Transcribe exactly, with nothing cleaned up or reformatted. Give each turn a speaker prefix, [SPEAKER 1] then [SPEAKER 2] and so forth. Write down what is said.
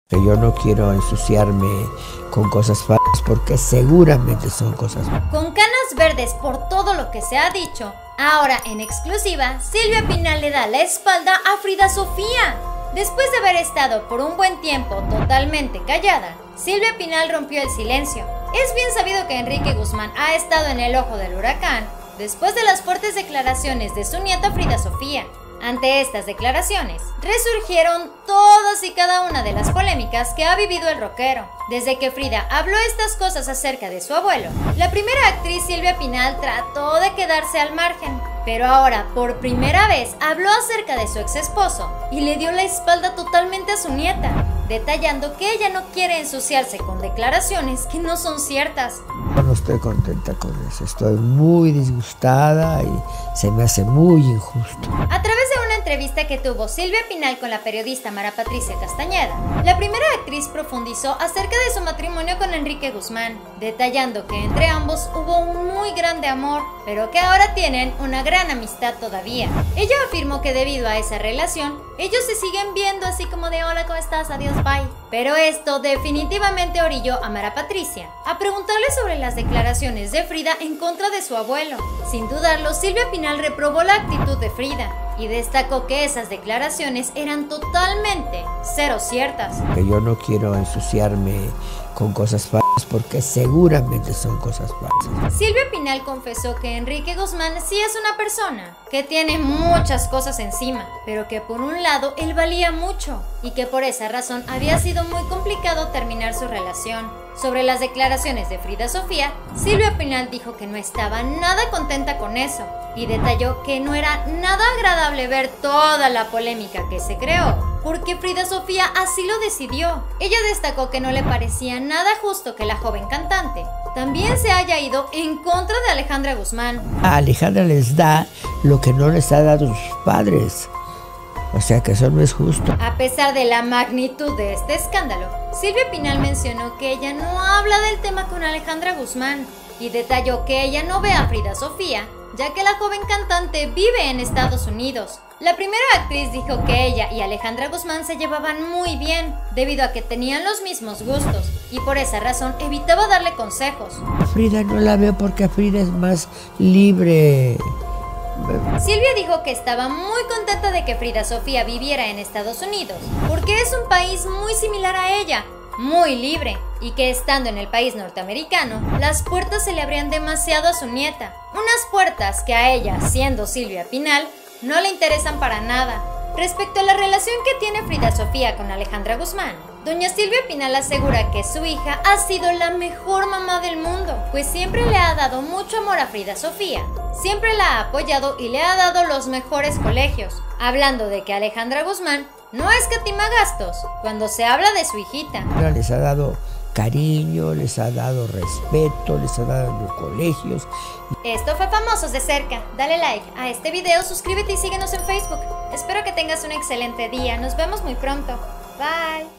[SPEAKER 1] Yo no quiero ensuciarme con cosas falsas porque seguramente son cosas falsas.
[SPEAKER 2] Con canas verdes por todo lo que se ha dicho, ahora en exclusiva, Silvia Pinal le da la espalda a Frida Sofía. Después de haber estado por un buen tiempo totalmente callada, Silvia Pinal rompió el silencio. Es bien sabido que Enrique Guzmán ha estado en el ojo del huracán después de las fuertes declaraciones de su nieta Frida Sofía. Ante estas declaraciones, resurgieron todas y cada una de las polémicas que ha vivido el rockero. Desde que Frida habló estas cosas acerca de su abuelo, la primera actriz Silvia Pinal trató de quedarse al margen, pero ahora por primera vez habló acerca de su ex esposo y le dio la espalda totalmente a su nieta, detallando que ella no quiere ensuciarse con declaraciones que no son ciertas.
[SPEAKER 1] No estoy contenta con eso, estoy muy disgustada y se me hace muy injusto.
[SPEAKER 2] A través de una entrevista que tuvo Silvia Pinal con la periodista Mara Patricia Castañeda, la primera actriz profundizó acerca de su matrimonio con Enrique Guzmán, detallando que entre ambos hubo un muy grande amor, pero que ahora tienen una gran amistad todavía. Ella afirmó que debido a esa relación, ellos se siguen viendo así como de hola, ¿cómo estás? Adiós, bye. Pero esto definitivamente orilló a Mara Patricia a preguntarle sobre las declaraciones de Frida en contra de su abuelo. Sin dudarlo, Silvia Pinal reprobó la actitud de Frida y destacó que esas declaraciones eran totalmente cero ciertas.
[SPEAKER 1] Que yo no quiero ensuciarme con cosas falsas porque seguramente son cosas falsas.
[SPEAKER 2] Silvia Pinal confesó que Enrique Guzmán sí es una persona que tiene muchas cosas encima, pero que por un lado él valía mucho y que por esa razón había sido muy complicado terminar su relación. Sobre las declaraciones de Frida Sofía, Silvia Pinal dijo que no estaba nada contenta con eso y detalló que no era nada agradable ver toda la polémica que se creó, porque Frida Sofía así lo decidió. Ella destacó que no le parecía nada justo que la joven cantante también se haya ido en contra de Alejandra Guzmán.
[SPEAKER 1] A Alejandra les da lo que no les ha dado sus padres. O sea que eso no es justo.
[SPEAKER 2] A pesar de la magnitud de este escándalo, Silvia Pinal mencionó que ella no habla del tema con Alejandra Guzmán y detalló que ella no ve a Frida Sofía, ya que la joven cantante vive en Estados Unidos. La primera actriz dijo que ella y Alejandra Guzmán se llevaban muy bien, debido a que tenían los mismos gustos, y por esa razón evitaba darle consejos.
[SPEAKER 1] Frida no la veo porque Frida es más libre.
[SPEAKER 2] Silvia dijo que estaba muy contenta de que Frida Sofía viviera en Estados Unidos, porque es un país muy similar a ella, muy libre, y que estando en el país norteamericano, las puertas se le abrían demasiado a su nieta. Unas puertas que a ella, siendo Silvia Pinal, no le interesan para nada. Respecto a la relación que tiene Frida Sofía con Alejandra Guzmán, doña Silvia Pinal asegura que su hija ha sido la mejor mamá del mundo, pues siempre le ha dado mucho amor a Frida Sofía, siempre la ha apoyado y le ha dado los mejores colegios, hablando de que Alejandra Guzmán no escatima gastos cuando se habla de su hijita.
[SPEAKER 1] Les ha dado cariño, les ha dado respeto, les ha dado los colegios.
[SPEAKER 2] Esto fue Famosos de Cerca. Dale like a este video, suscríbete y síguenos en Facebook. Espero que tengas un excelente día. Nos vemos muy pronto. Bye.